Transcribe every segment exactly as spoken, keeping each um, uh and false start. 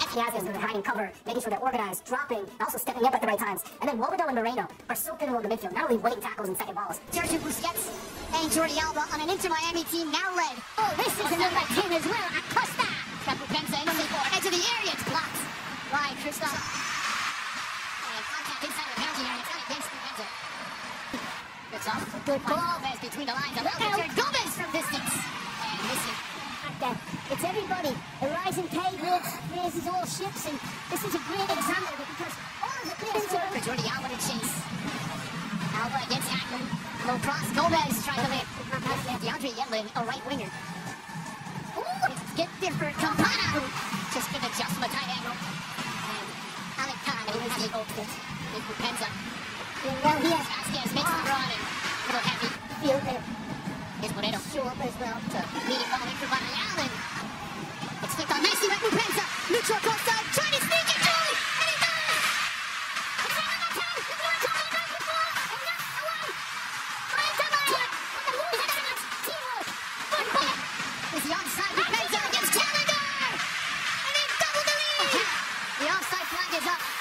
Fiasco's been hiding cover, making sure they're organized, dropping, and also stepping up at the right times. And then Wobodo and Moreno are so good along the midfield, not only winning tackles and second balls. Sergio Busquets and Jordi Alba on an Inter Miami team now led. Oh, this is an Latin as well. Acosta! Capupenza into the edge of the area. It's blocked by Kristoff. And contact inside the penalty area. It's not against Capupenza. It's off. Good ball. Gomez between the lines. Alba Gomez from distance. And missing. It's everybody. Horizon K raises all ships, and this is a great example of it because all of the players are for Jordi Alba to chase. Alba against Hackman. Low cross. Gomez trying to land. DeAndre Yedlin, a right winger. Ooh, get there for Campana. Just good adjustment, tight angle. And Alec Khan, who has the open. With Bupenza. Well, he has Vasquez makes the run and a little heavy. field there. Here's Moreno. Short as well. Leading ball in for Van Allen. It's flicked on nicely by Bupenza. Neutral Costa trying to sneak it through. And he does! It's right on that time. It's going to come in back and forth. And that's the one. Bupenza by it. And the move is excellent. Teamwork. Good ball. Is the onside Bupenza against Challenger. And they double the lead. The offside flag is up.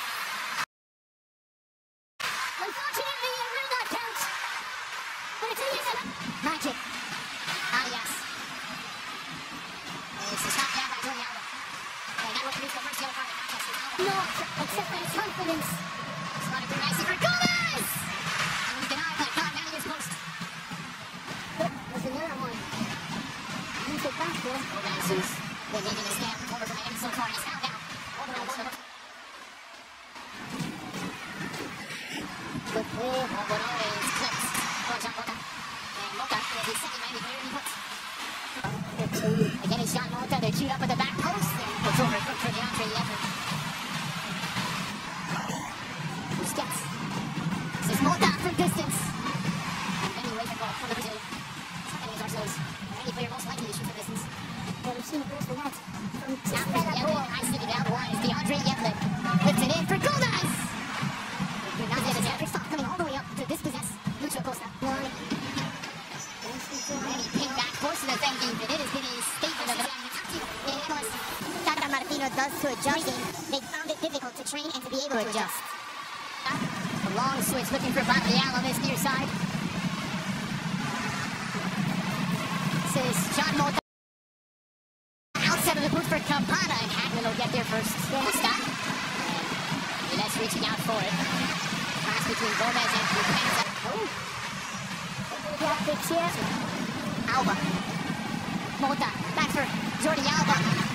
Unfortunately, it will not count. But it's a yes. Magic. Arias. It's a shot down by Jordi Alba. And that will produce the first yellow card in the contest. Not except for his confidence. Slotted through nicely for Gomez! And he's denied by Khan, now he is post. Look, there's another one. Use it back there. Gomez, who's been leading the scam over from Miami so far, he's found out. Over the one. Good play. Wobodo is clipped for John Mota. And Mota is the second Miami player he puts. Again, it's John Mota. They're queued up at the back post. And it's over for DeAndre Yedlin. Busquets. This is Mota from distance. And Benny Waker ball from the Brazilian. Second is Arceus. Any player most likely to shoot from distance. Well, we've seen close to that. From DeAndre Yedlin. I see it down the line. It's DeAndre Yedlin. Lifts it in for Gomez. Now there's a stop coming all the way up to dispossess Lucho Costa. And he pinned back, forcing the defending, and it has been a statement of the analyst. Tata Martino does to adjusting. They found it difficult to train and to be able to adjust. A long switch looking for Bandial on this near side. This is John Mota. Outside of the boot for Campana, and Hackman will get there first. Costa. And that's reaching out for it. Pass between Gomez and Bupenza. Oh. Got fix here. Alba. Mota. Back for Jordi Alba.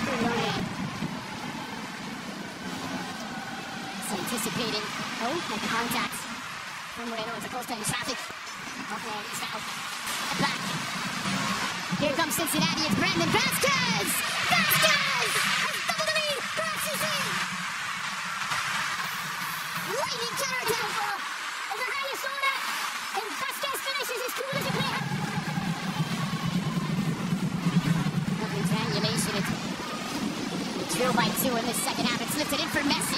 It's anticipating. Oh, and contact. From Moreno into Costa in traffic. Okay, he's fouled. Back. Here comes Cincinnati. It's Brandon Vasquez. Vasquez has doubled the lead for F C C. Lightning counterattack. As a highest order, and Vasquez finishes his cumulative play. Nothing triangulation. It's drill by two in the second half. It's lifted in for Messi.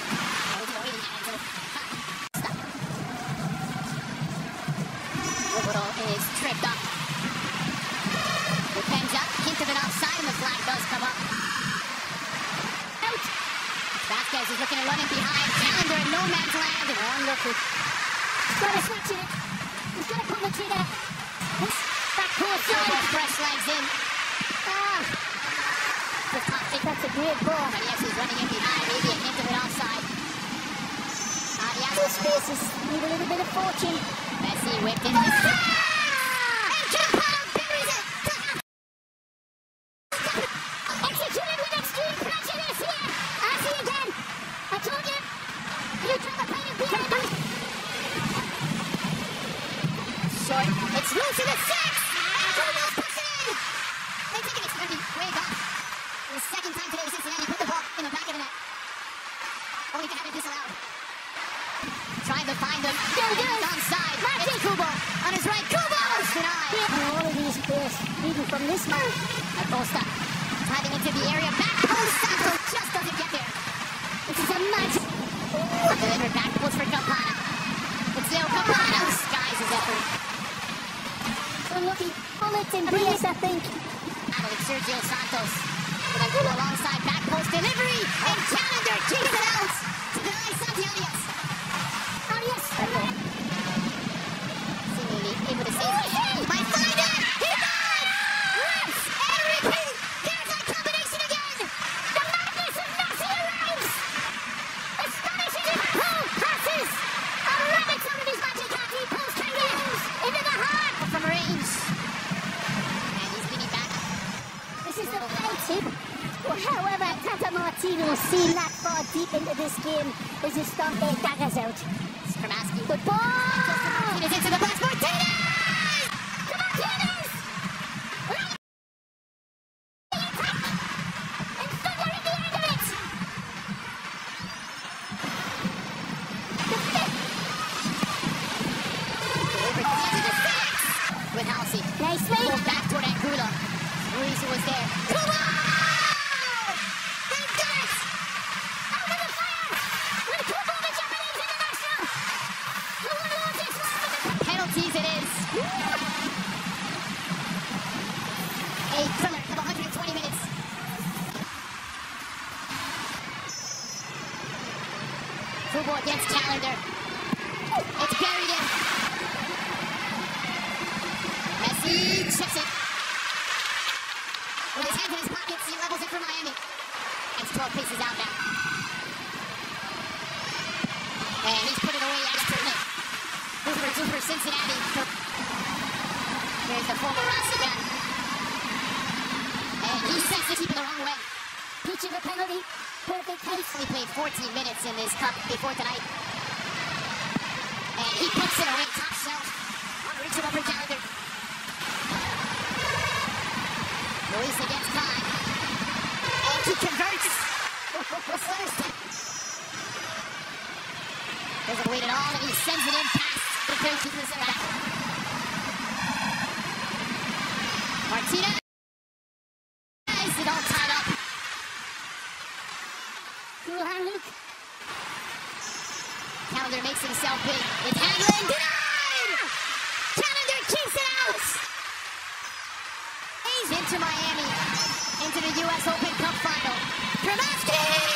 Wobodo is tripped up. Bupenza, hint of an offside, and the flag does come up. Out. Vasquez is looking to run in behind. Challenger in no man's land. Wonderful. He's got to switch it. He's got to pull the trigger. This back court side. Fresh legs in. Ah. That's a great ball. Arias is running in behind. Maybe a hint of an offside. Arias. Those spaces need a little bit of fortune. Messi whipped in. Ah! And Campana buries it. Executed with extreme prejudice here. I see again. I told you. You try to play it behind. Short. It's loose in the six. Almost puts it in. They think it's going to be way back. The second time today, Cincinnati put the ball in the back of the net. Only to have it disallowed. Trying to find them. There it is. Onside. It's Kubo. On his right. Kubo. Denied. Yeah. All of these players leading from this man. Acosta. Driving into the area. Back post. Santos just doesn't get there. This is a magic. Delivered back post for Campana. It's Leo Campana who skies his effort. Unlucky bullet in Brias, I think. Battling Sergio Santos. Angulo alongside back post delivery, and Challenger kicks it out to deny Santi Arias. Arias. Seemingly able to save it. Might find it. He does. Rips and repeat. There's that combination again. The madness of Messi arrives. Astonishing Liverpool passes. A rabbit out of his magic hat. He pulls Kangaroos into the heart. From range. And he's leaning back. This is the penalty. However, Tata Martino seen that far deep into this game as he stomped their daggers out. Skramaski. Good ball! Martinez into the box. Martinez! To Martinez! Right! The attack! And Finger at the end of it! The fifth! Over to the six! With Halsey. Nicely! Pulled back toward Angulo. Ruiz who was there. Come on! They did it! Out of the fire! With Kubo, the Japanese international! Who will lose this one? Penalties it is. A thriller of one hundred twenty minutes. Kubo against Challenger. It's buried in. Messi chips it. With his hands in his pockets, he levels it for Miami. It's twelve paces out now. And he's put it away expertly. Hooper, Hooper, Cincinnati. Here's the former Rossi gun. And he sends the keeper the wrong way. Pitch of a penalty. Perfect pace. He played fourteen minutes in this cup before tonight. And he puts it away top shelf. Unreachable for Challenger. Luis against Kahn. And he converts. Doesn't wait at all, and he sends it in past the goalkeeper. Martinez. It all tied up. Cool hand, Luke. Challenger makes himself big. It's Hagelin. Denied! Challenger keeps it out! He's into Miami. Into the U S Open Cup final. Kramaski!